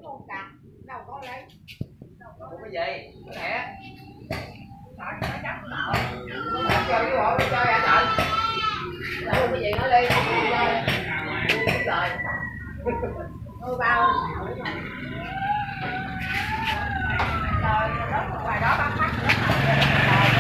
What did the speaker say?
luôn cả. Đâu có lấy. Không có gì, lẹ. Chơi với bộ chơi hả trời? Đâu cái gì nói đi. Chơi. Rồi. Thôi bao.